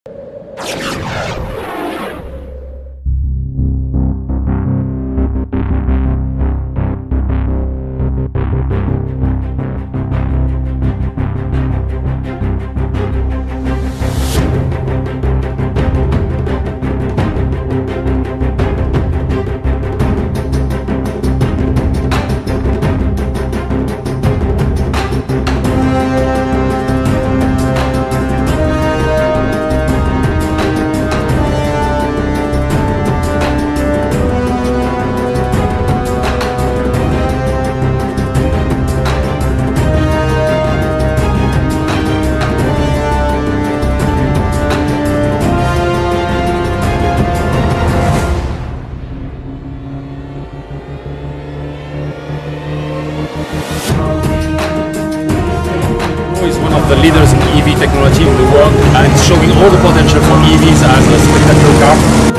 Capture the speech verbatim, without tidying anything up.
Is one of the leaders in E V technology in the world, and it's showing all the potential for E Vs as a spectacular car.